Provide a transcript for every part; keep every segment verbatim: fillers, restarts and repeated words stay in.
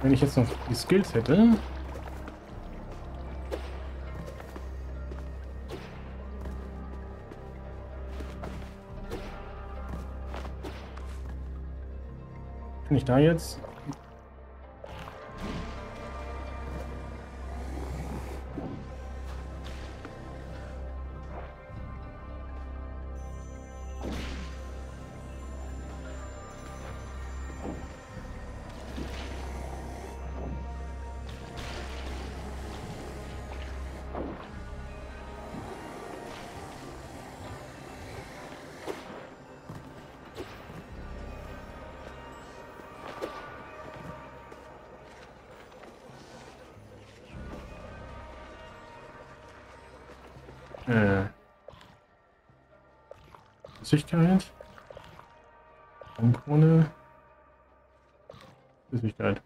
Wenn ich jetzt noch die Skills hätte. Kann ich da jetzt? Äh. Flüssigkeit. Baumkrone. Flüssigkeit.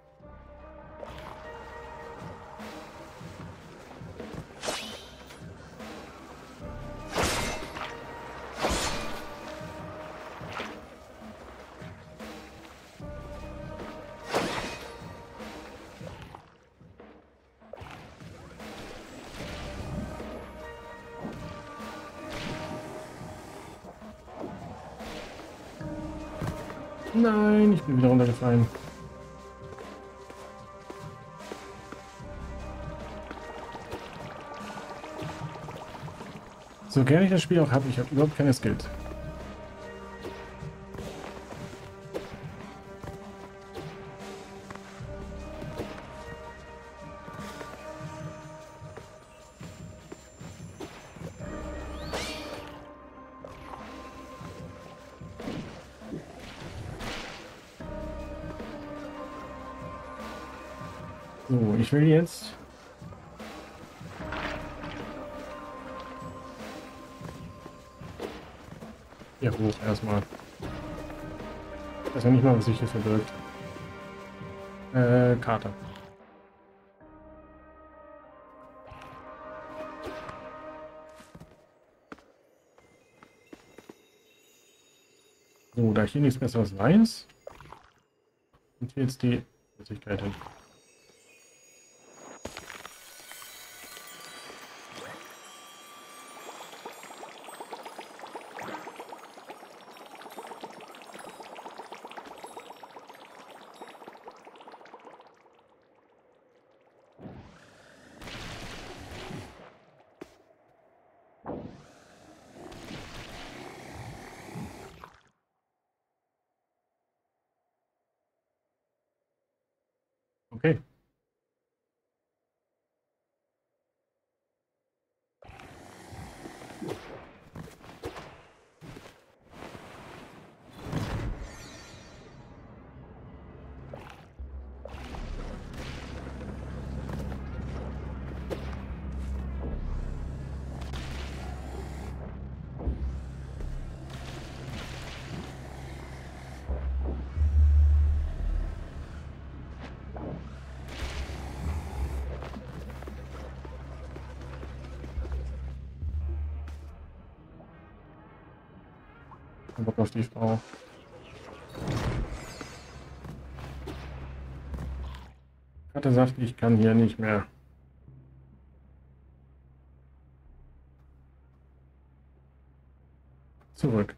Nein, ich bin wieder runtergefallen. So gerne ich das Spiel auch habe, ich habe überhaupt keine Skills. So, ich will jetzt hier hoch erstmal. Ich weiß ja nicht mal, was sich hier verbirgt. Äh, Karte. So, da ich hier nichts Besseres weiß, und hier jetzt die Flüssigkeit hin. Okay. Bock auf die Frau. Karte sagt, ich kann hier nicht mehr. Zurück.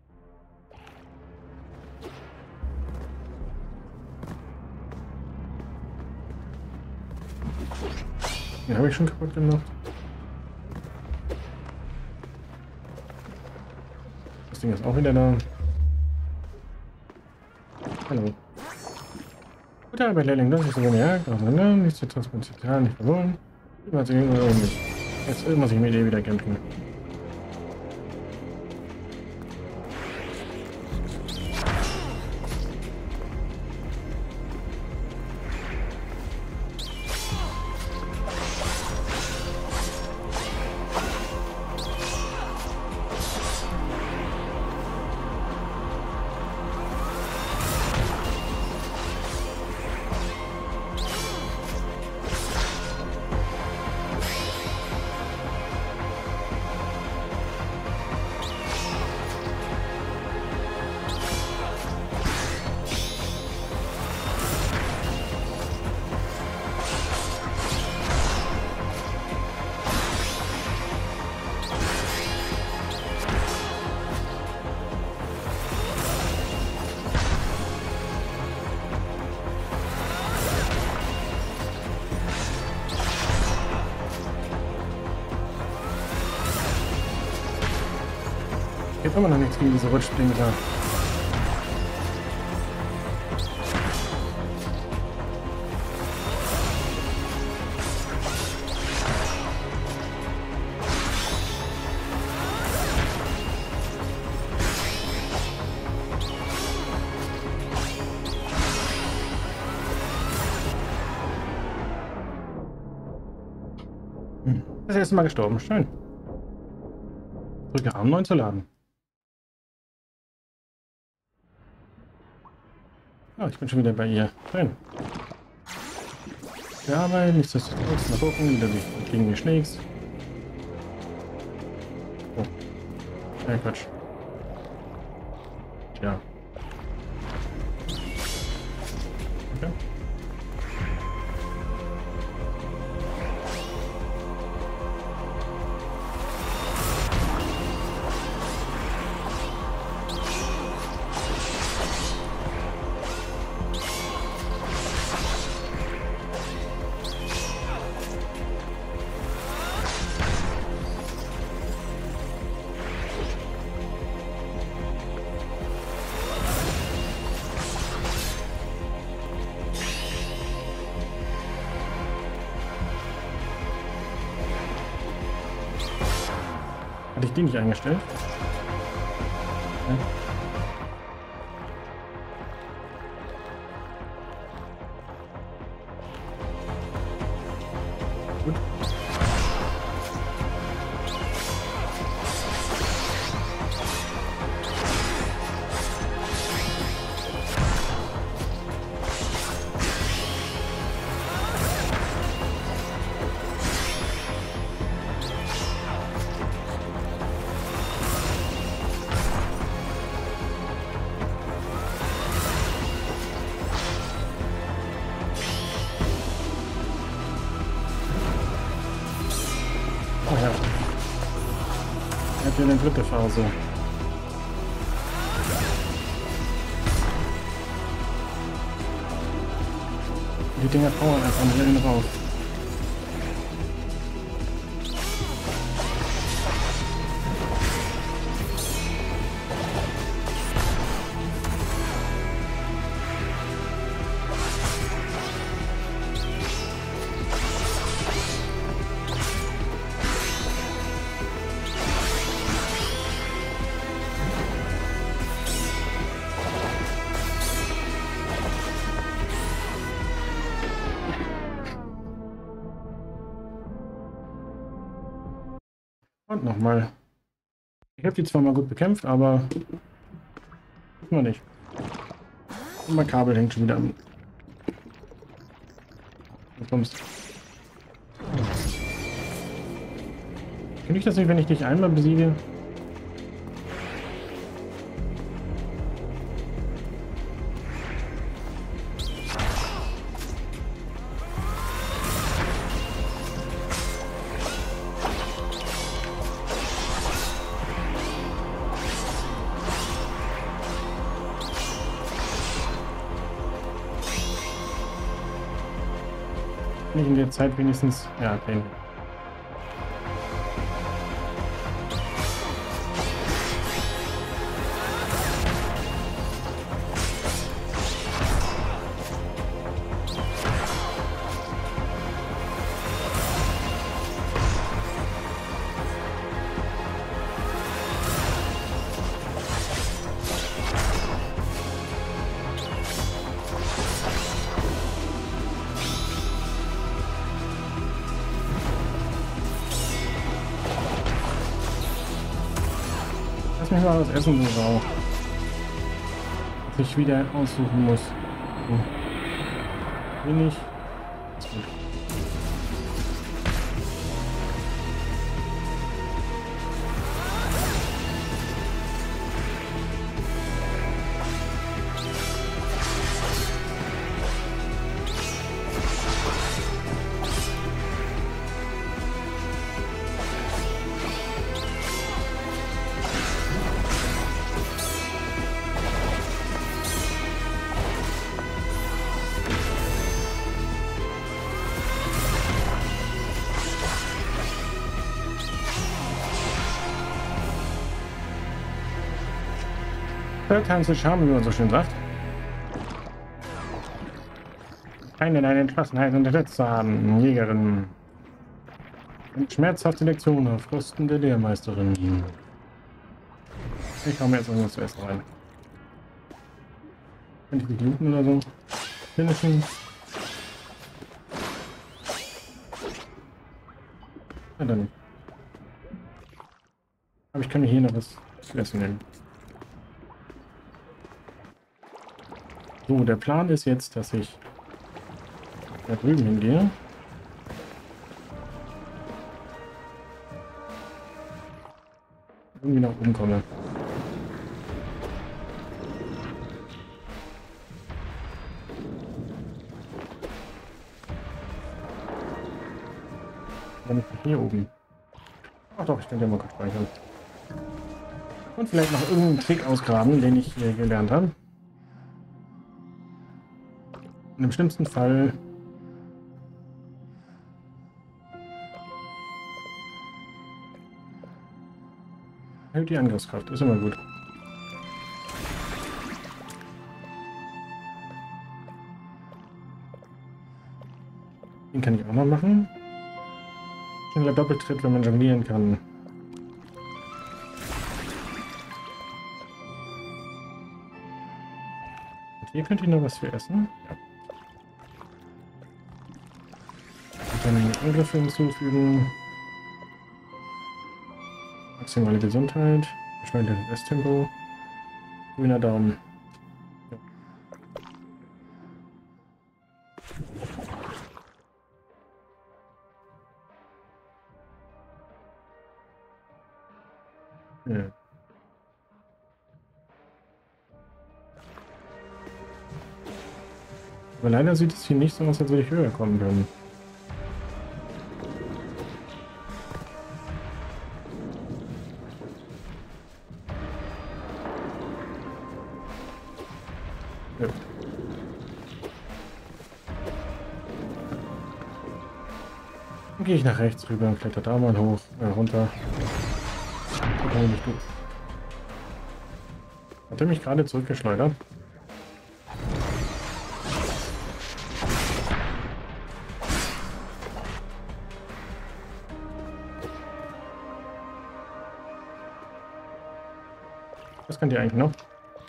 Den habe ich schon kaputt gemacht. Das Ding ist auch wieder da. Hallo. Gute Arbeit, Lehrling. Das ist so gemerkt. Auseinander. Nichts zu transportieren, nicht verloren. Jetzt muss ich mit dir wieder kämpfen. Gibt immer noch nichts gegen diese Rutschspringen da. Das erste Mal gestorben. Schön. Drücke A um neun zu laden. Ah, ich bin schon wieder bei ihr. Schön. Ja, aber nichtsdestotrotz mal gucken, wie du dich gegen mich schlägst. Oh. Ja, Quatsch. Tja. Okay. Hatte ich die nicht eingestellt? Ja. Gut. Oh ja. Er hat ja eine dritte Phase. Die Dinger powern einfach nicht innen raus. Und nochmal. Ich habe die zwar mal gut bekämpft, aber immer nicht. Und mein Kabel hängt schon wieder an. Du kommst. Finde ich das nicht, wenn ich dich einmal besiege? Nicht in der Zeit wenigstens. Ja, okay. Lass mich mal was essen, du Sau. Dass ich wieder aussuchen muss. Hm. Bin ich. Ist gut. Third time's the charm, wie man so schön sagt. Keine deine Entschlossenheit unterschätzt zu haben, Jägerin. Eine schmerzhafte Lektion auf Kosten der Lehrmeisterin. Ich hau mir jetzt irgendwas zu essen rein. Könnte ich mich looten oder so? Finishen. Ja, dann nicht. Aber ich kann mir hier noch was zu essen nehmen. So, der Plan ist jetzt, dass ich da drüben hingehe. Irgendwie nach oben komme. Aber nicht hier oben. Ach doch, ich könnte ja mal kurz speichern. Und vielleicht noch irgendeinen Trick ausgraben, den ich hier gelernt habe. Und im schlimmsten Fall hält die Angriffskraft, ist immer gut. Den kann ich auch noch machen. Schneller Doppeltritt, wenn man jonglieren kann. Und hier könnte ich noch was für essen. Ja. Und dann Angriffe hinzufügen. Maximale Gesundheit. Beschleunigtes Resttempo. Grüner Daumen. Ja. Ja. Aber leider sieht es hier nicht so aus, als würde ich höher kommen können. Ja. Dann gehe ich nach rechts rüber und kletter da mal hoch, äh, runter. Da nicht du. Hat er mich gerade zurückgeschleudert? Was könnt ihr eigentlich noch?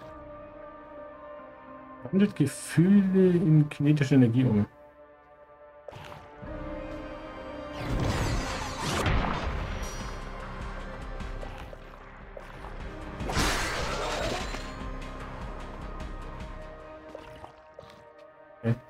Wandelt Gefühle in kinetische Energie um. Okay.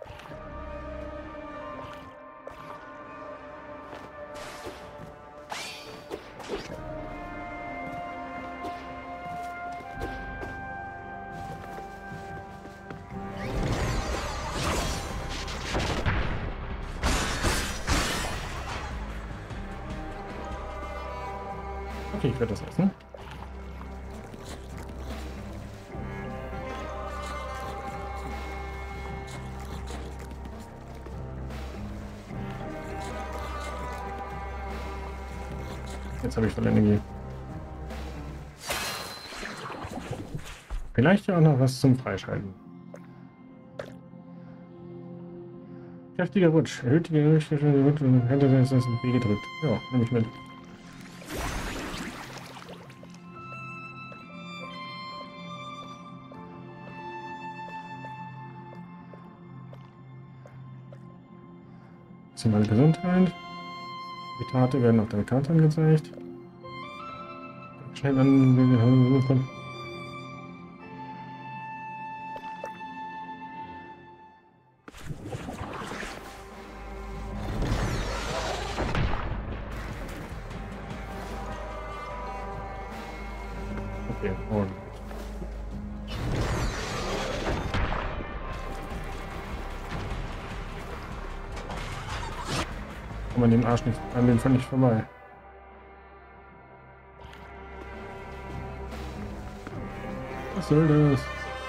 Okay, ich werde das essen. Jetzt habe ich voll Energie. Vielleicht ja auch noch was zum Freischalten. Kräftiger Rutsch. Erhöht die Geschwindigkeit Rutsch und hätte das B gedrückt. Ja, nehme ich mit. Maximale Gesundheit. Zitate werden auf der Karte angezeigt. Schnell an. Okay, und. Kommt man dem Arsch nicht, an dem Fall nicht vorbei. Was soll das?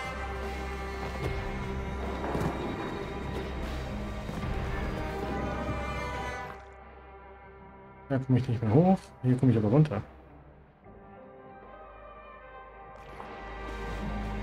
Da komme ich nicht mehr hoch. Hier komme ich aber runter.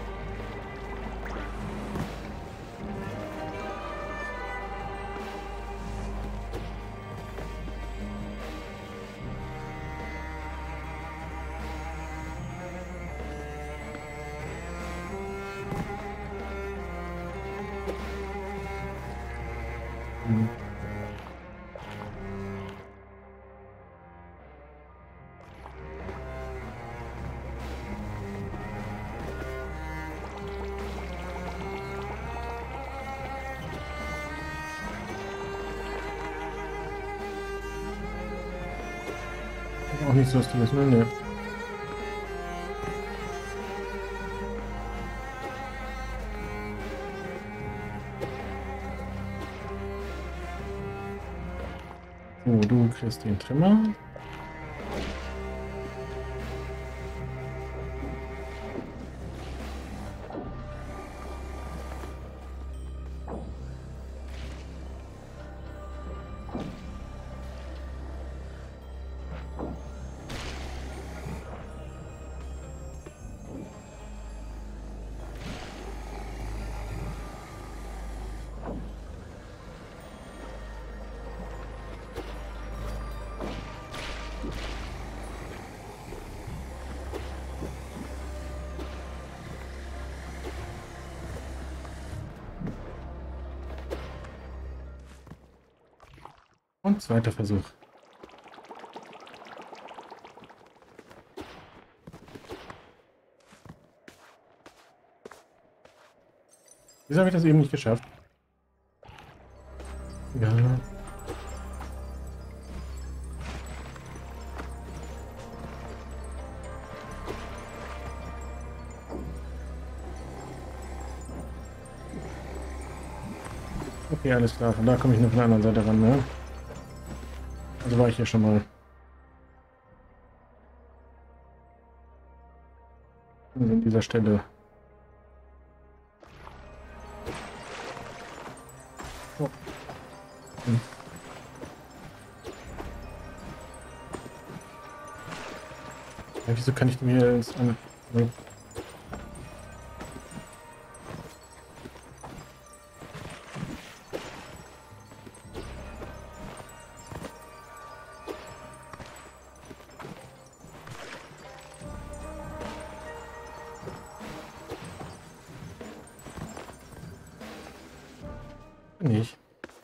auch nichts Lustiges, ne? Nee. So, du kriegst den Trimmer. Und zweiter Versuch. Wieso habe ich das eben nicht geschafft? Ja. Okay, alles klar. Von da komme ich nur von der anderen Seite ran, ne? Also war ich hier schon mal. Also an dieser Stelle. Oh. Hm. Ja, wieso kann ich mir jetzt an... Nee. Nicht.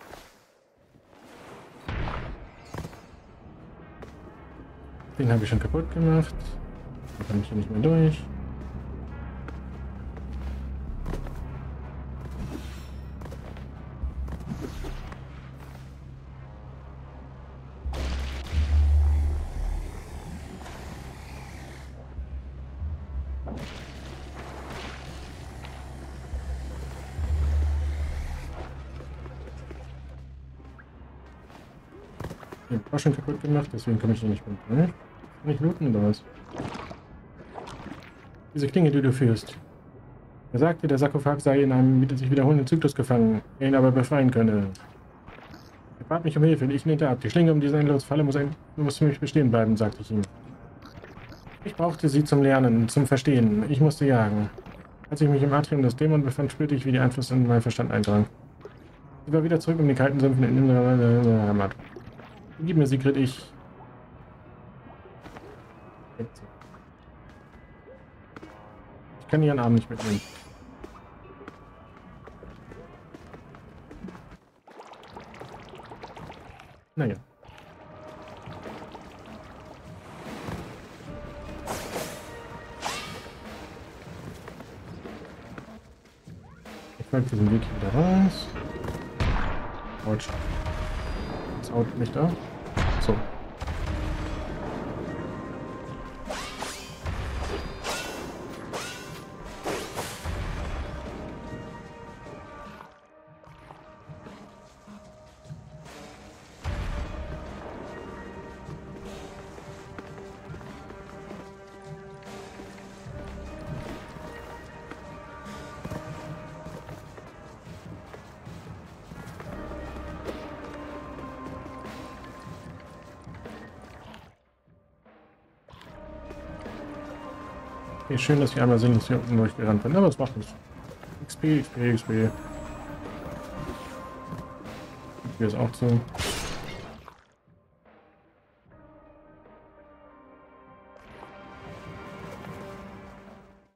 Den habe ich schon kaputt gemacht. Da kann ich hier nicht mehr durch. Den war schon kaputt gemacht, deswegen komme ich hier nicht mehr durch. Kann ich looten oder was? Diese Klinge, die du führst. Er sagte, der Sarkophag sei in einem sich wiederholenden Zyklus gefangen, er ihn aber befreien könne. Er bat mich um Hilfe und ich lehnte ab. Die Schlinge um diese endlose Falle muss, ein, muss für mich bestehen bleiben, sagte ich ihm. Ich brauchte sie zum Lernen, zum Verstehen. Ich musste jagen. Als ich mich im Atrium des Dämon befand, spürte ich, wie die Einflüsse in meinen Verstand eindrang. Ich war wieder zurück, um die kalten Sümpfe in innere Heimat. Gib mir, Sigrid, ich... Ich kann ihren Arm nicht mitnehmen. Naja. Ich folge diesen Weg hier wieder raus. Autsch. Das Auto nicht da. So. Okay, schön, dass ich einmal sehen, dass hier unten durchgerannt bin, aber es macht nichts. X P, X P, X P. Hier ist auch so.